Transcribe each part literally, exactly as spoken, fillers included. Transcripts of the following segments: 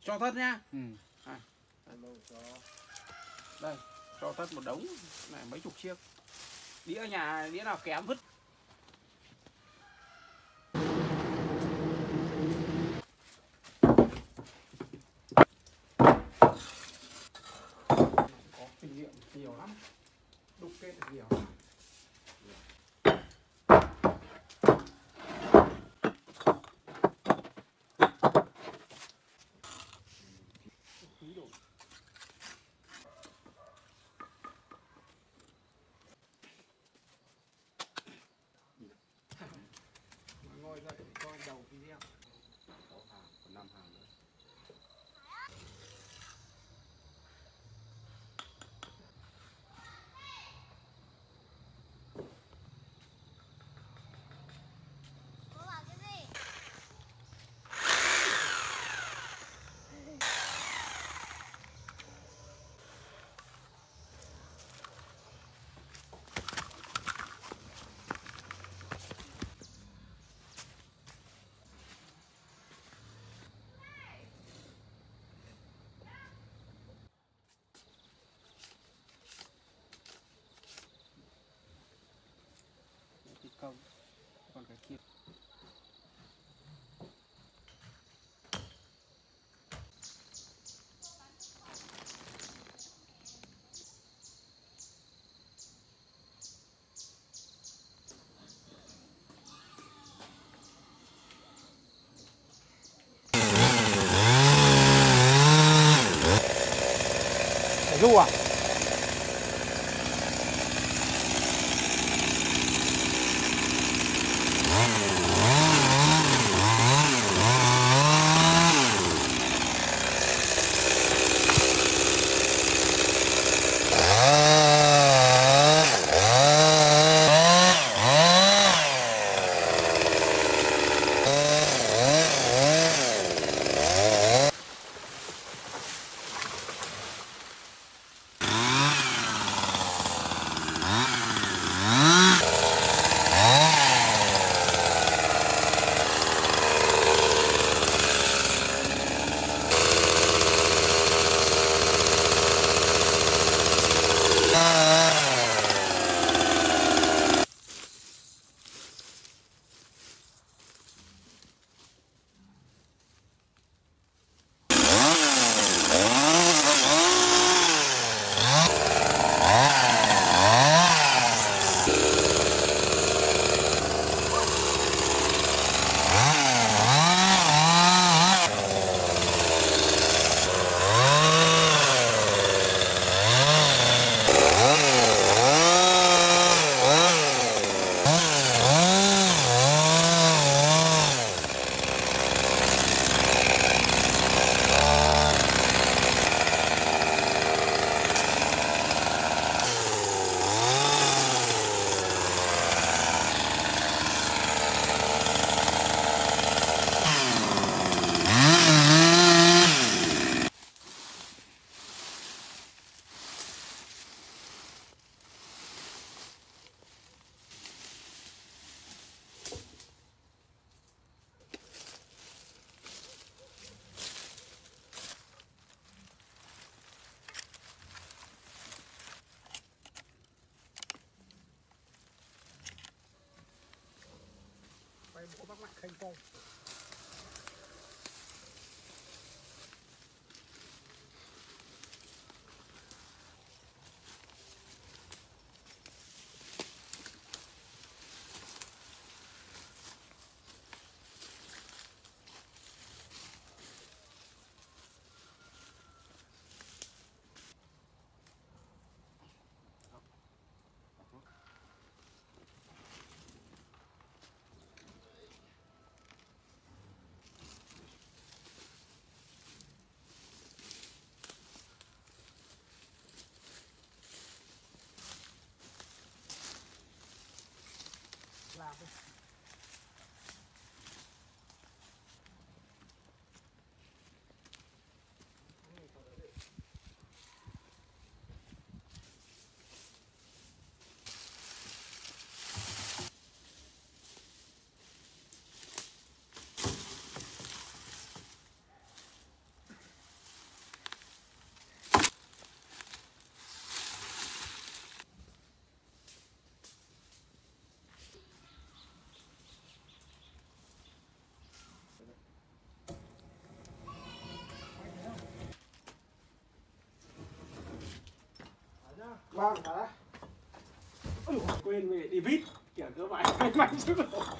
Cho thất nhá. Ừ. À. Đây, cho thất một đống này, mấy chục chiếc. Đĩa nhà đĩa nào kém vứt. Có kinh nghiệm nhiều lắm, đục kết được nhiều lắm. Ngồi dậy coi đầu video. sáu hàng, còn năm hàng nữa. Không, còn cái kia. Ru à? Quay bộ bác mạnh khanh phong. Vâng, đã. Ôi dồi, quên về đi vít. Kiểu cơ mày may mắn chứ.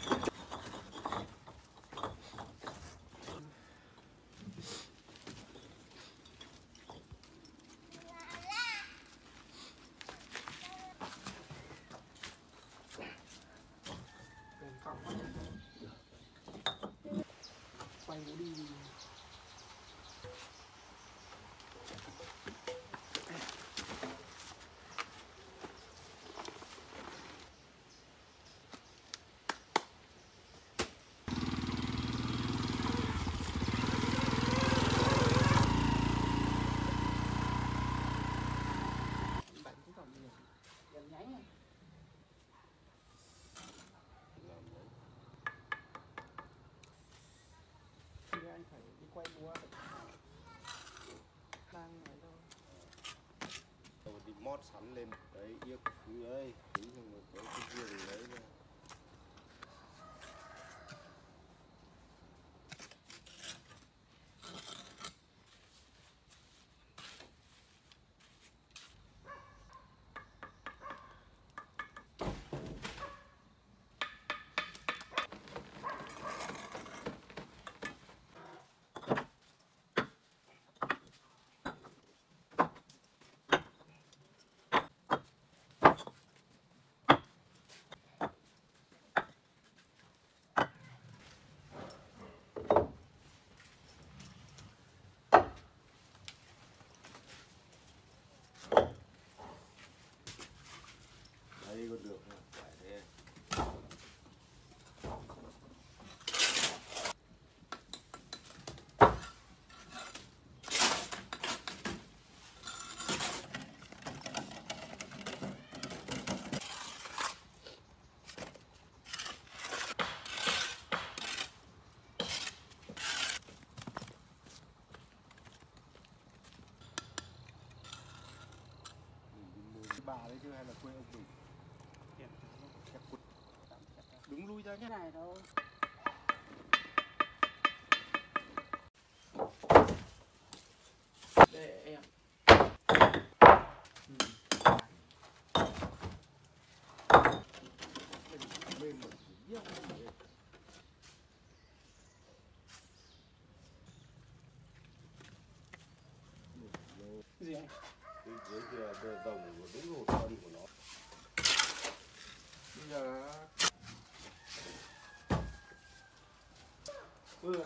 Quay bố đi. Anh phải đi quay búa đang này thôi. Rồi đi mót sắn lên đấy yêu cứ ơi tí xong rồi cái cái kia rồi lấy ra. Đây còn được không? Phải thế. Bà đấy chứ hay là quê ông mình? Đứng lui ra Cái này thôi. Để em. Ừ. Bên một chiếc Gì anh? bên dưới kia bờ rồng của đúng rồi thân của nó. Bây giờ ừ.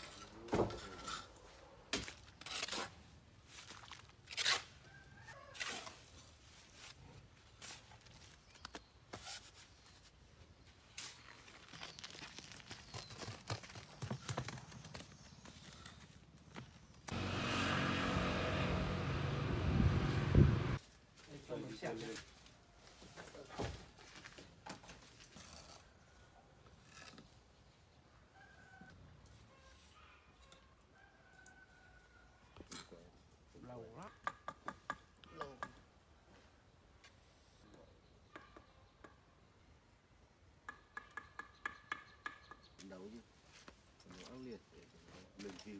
Lâu lắm. Lâu. Đấu chứ. Nó ác liệt để lên view.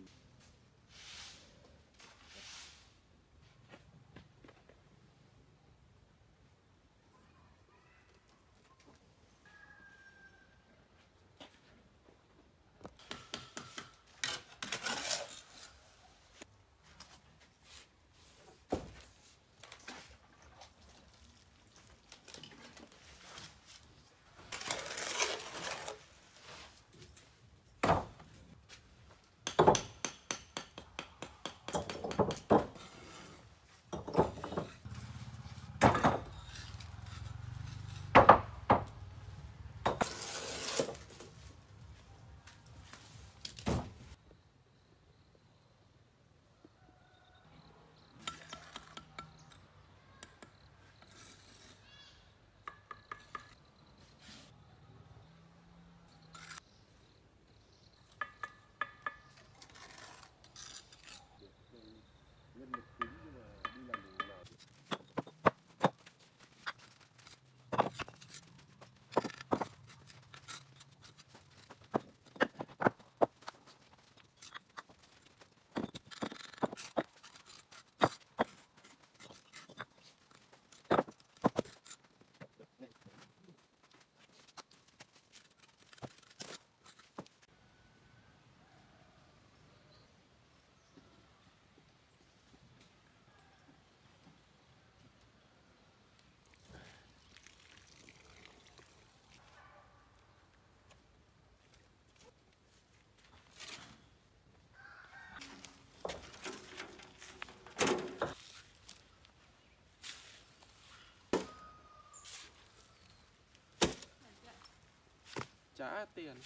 Trả tiền.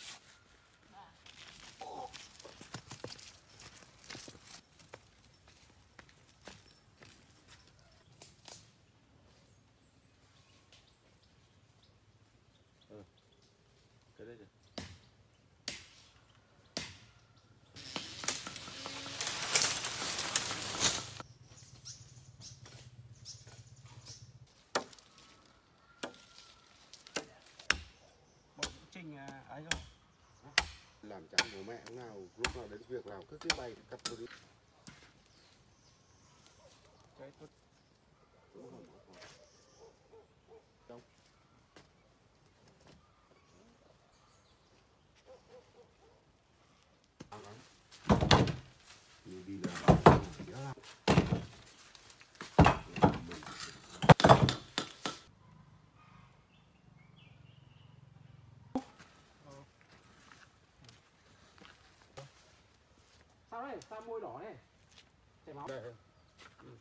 Ừ. Cái đây rồi. Trình ấy không? Làm chẳng bố mẹ nào lúc nào đến việc nào cứ cái bay cặp đi. Cái tốt. Đâu? Đi đi làm. Sao đấy? Sao môi đỏ này? Chảy máu. Đây. Ừ.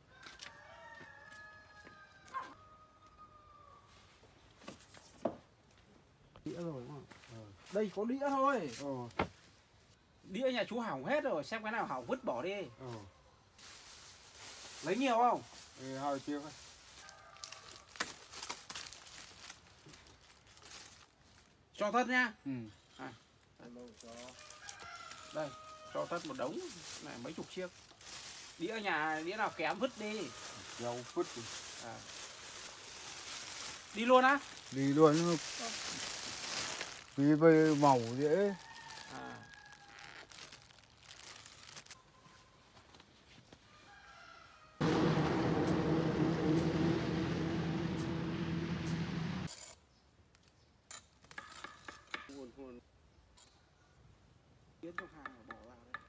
Đĩa rồi đúng không? Ừ. Đây có đĩa thôi. Ừ. Đĩa nhà chú hỏng hết rồi, xem cái nào hỏng vứt bỏ đi. Ừ. Lấy nhiều không? Ừ, hai tiếng thôi. Cho tất nhá. Ừ. À. Đây, cho tất một đống này, mấy chục chiếc. Đĩa nhà đĩa nào kém vứt đi. Nhau vứt đi. À. Đi luôn á? Đi luôn. Vì về màu dễ. À. Buồn buồn. Tiến trong hàng bỏ vào đây.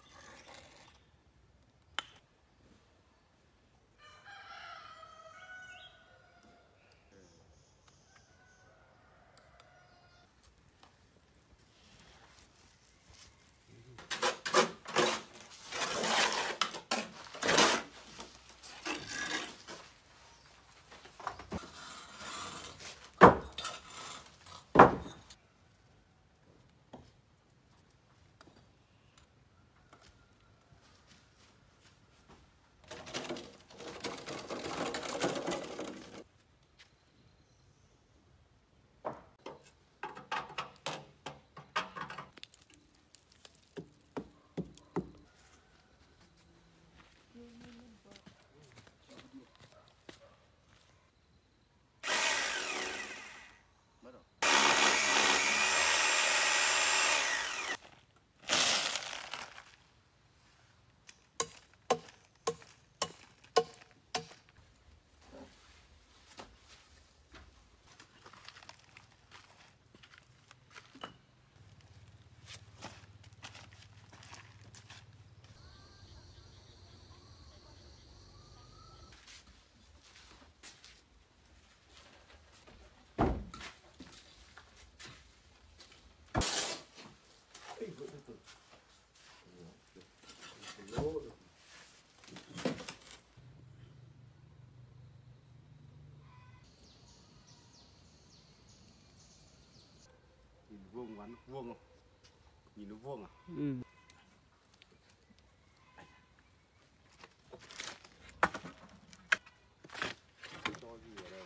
Nhìn vuông quán vuông không? Nhìn nó vuông à? Ừ. Cho gì ở đây?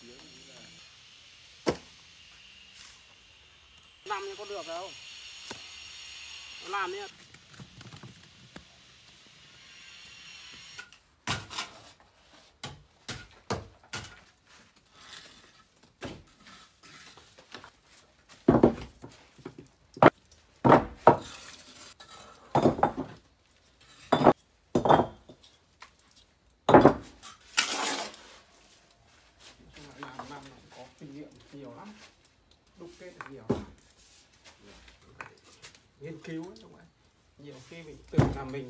tiếng nữa là làm nhưng có được đâu. Nó làm đi. Làm năm có kinh nghiệm nhiều lắm, đúc kết được nhiều lắm. Nghiên cứu ấy, đúng không? Nhiều khi mình tự làm mình.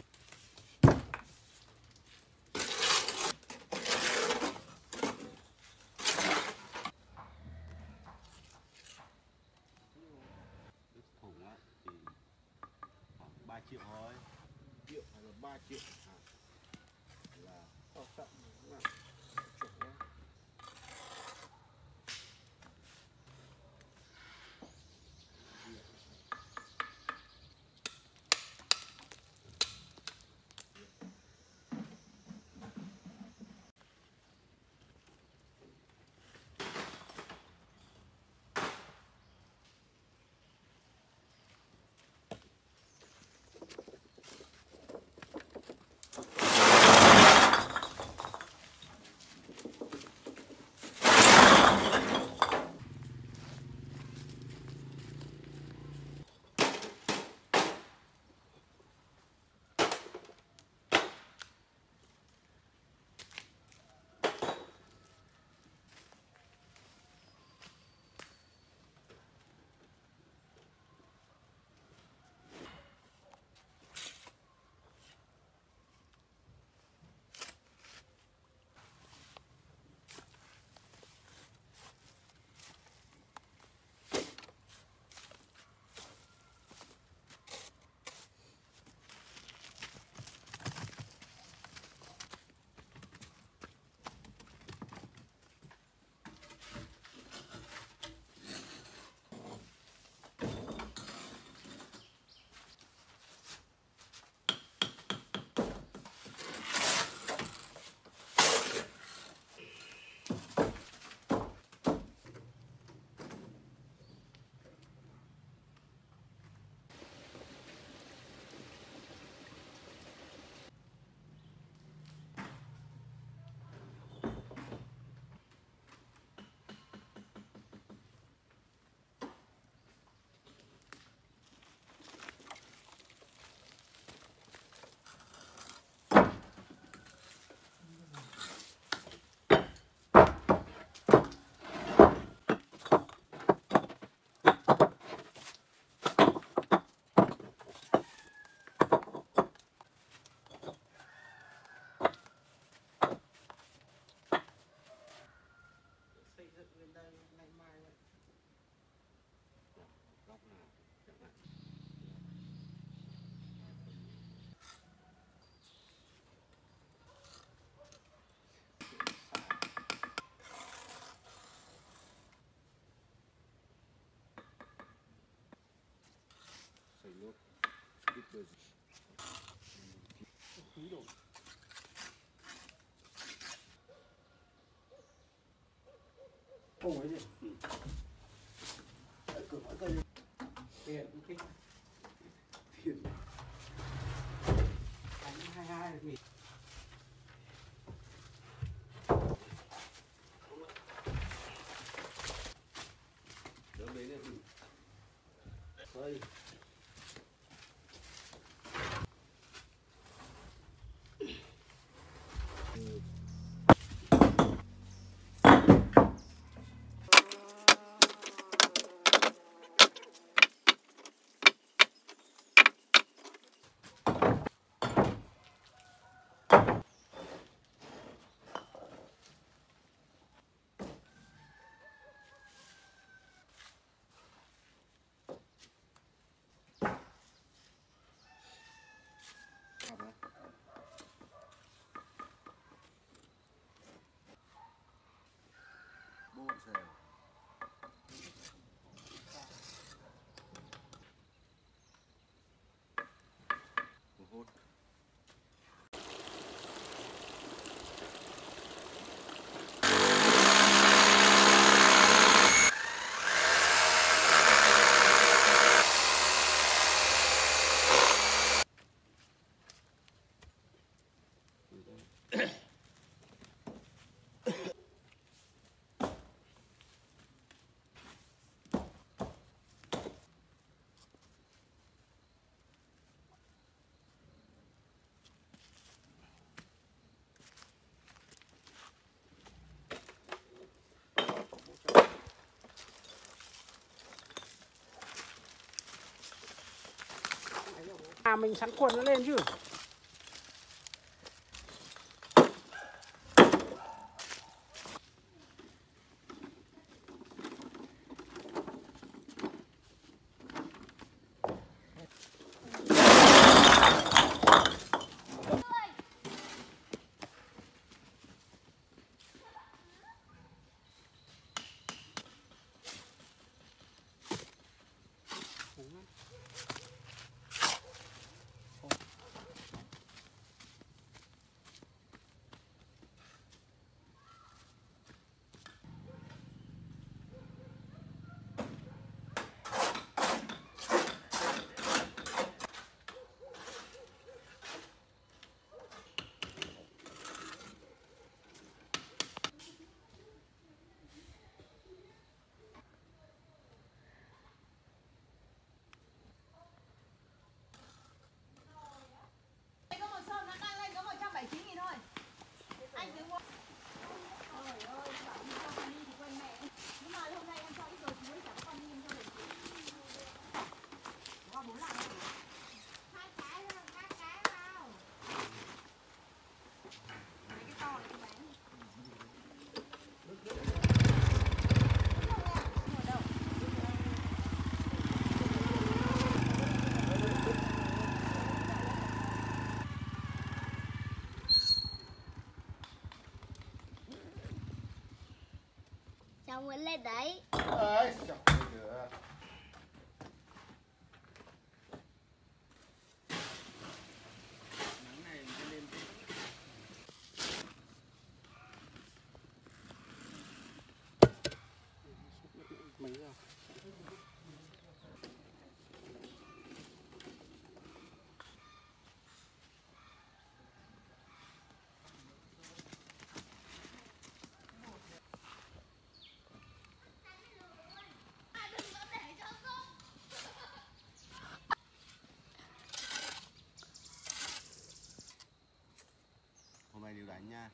cái thùng á thì khoảng ba triệu thôi, triệu hay là ba triệu à, là Có tận là chục đấy. Xây dựng lên đây ngày mai vậy. góc nào chẳng hạn. Xây nốt ít bơ Khí độ. Không ấy gì. Ừ. Cửa mỗi cây tiền cũng kinh. tiền Đánh hai hai được nghỉ. đỡ đấy là gì xây À mình sắn quần nó lên chứ. Chồng muốn lên đấy. Đấy, chọc được. Nắng này nó lên mấy giờ? Hôm nay đều đánh nha.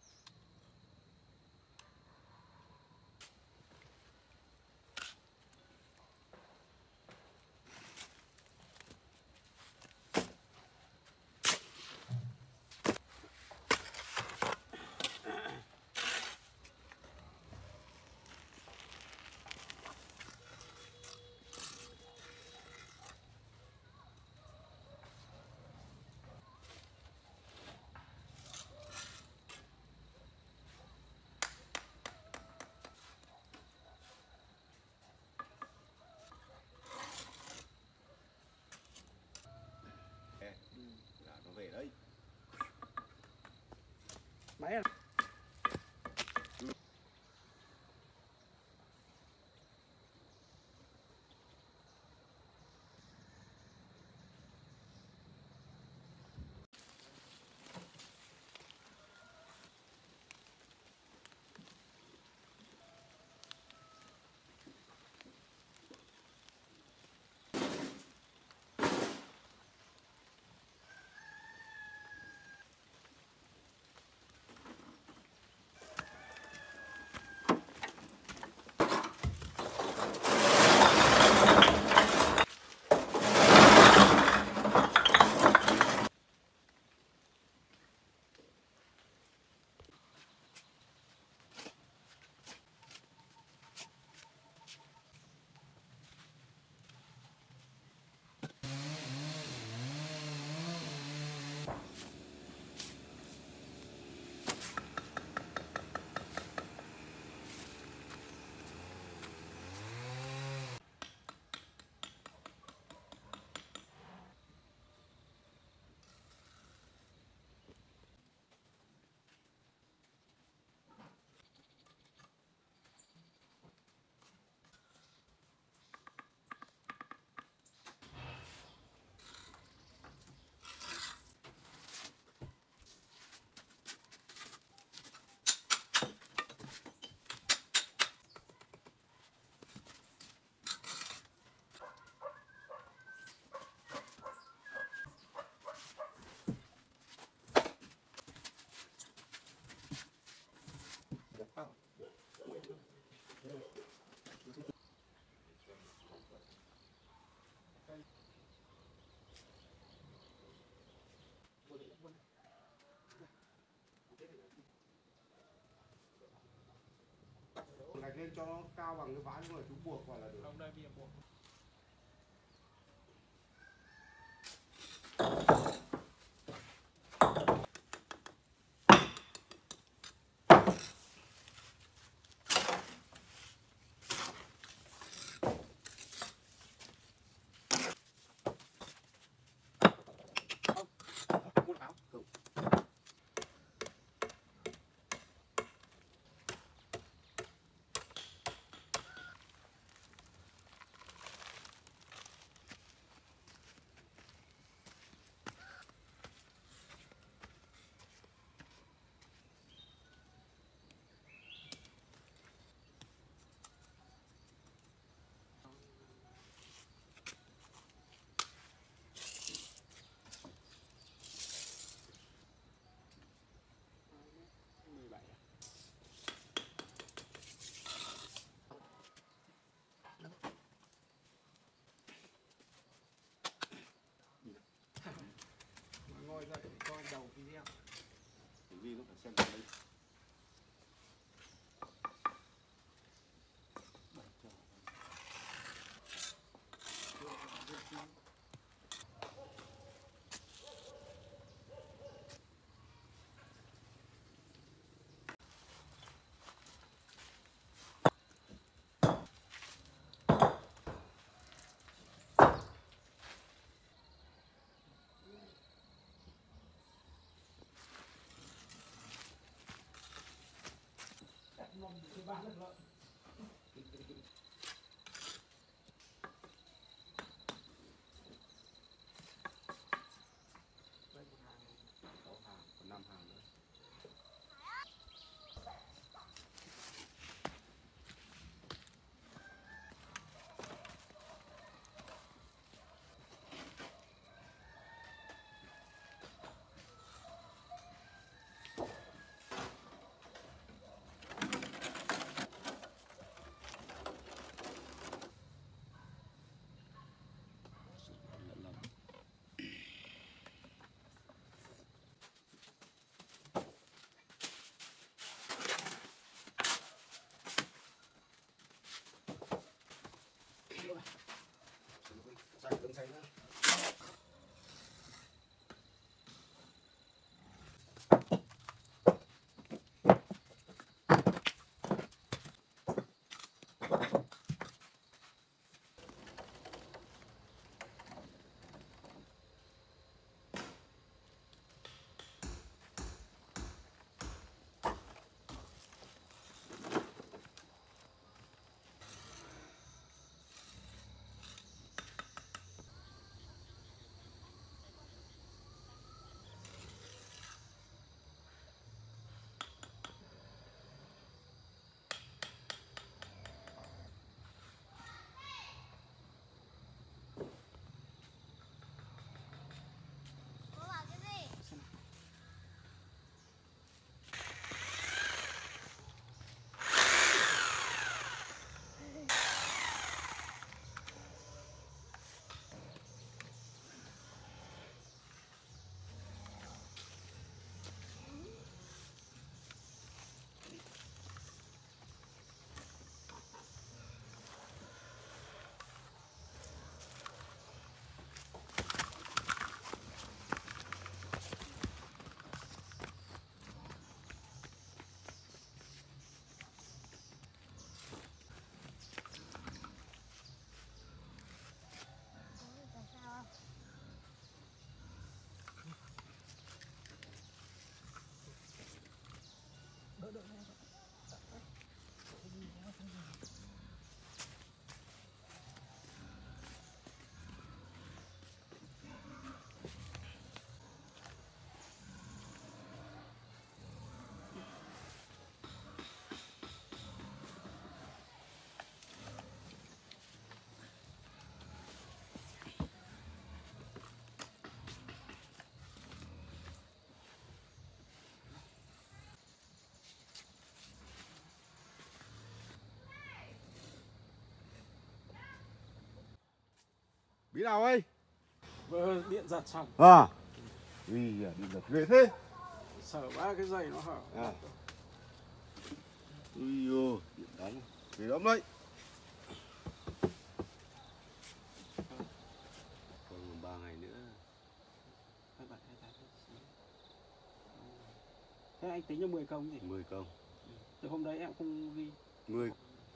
Là nó về đấy. Máy à? lên cho nó cao bằng cái ván rồi chú buộc vào là được. Không, đây bây giờ buộc. Ngồi dậy để coi đầu video. Bởi vì nó phải xem vào đây. năm hàng nữa. Sạch cứng sạch nữa. Bố bảo cái gì? Tại sao? Bí nào ơi? Vâng, điện giật xong. À. Vì à, điện giật ghê thế. Sợ ba cái dây nó hở. À. Ui dồi, điện đánh. Để ấm đấy. Còn ba ngày nữa. Hai bảy, hai tám, hai chín. Thế anh tính cho mười công gì? mười công. Từ hôm đấy em không ghi. mười.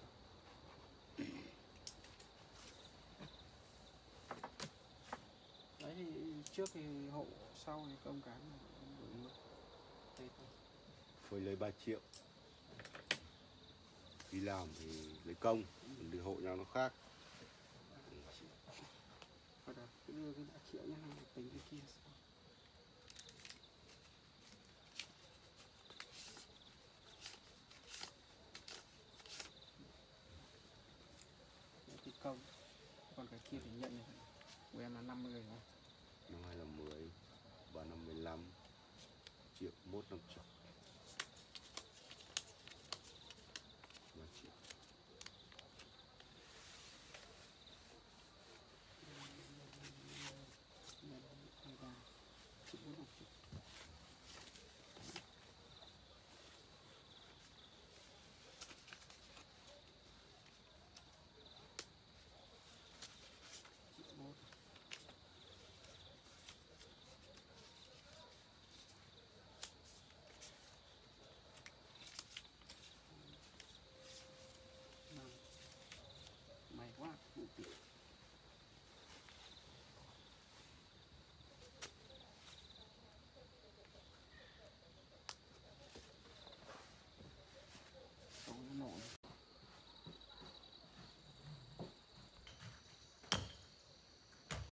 Đấy thì trước thì hộ, sau thì công cán đổi luôn. Thế thôi. Thôi lấy ba triệu. Đi làm thì lấy công, còn đi hộ nhau nó khác. Rồi đó, cứ đưa cái ba triệu nhá, tính cái kia sau. Đấy thì công. Còn cái kia thì nhận này. Của em là năm mươi rồi. Năm hai là mười, ba năm mười lăm triệu, mốt năm triệu. ba triệu. May quá, đủ tiền.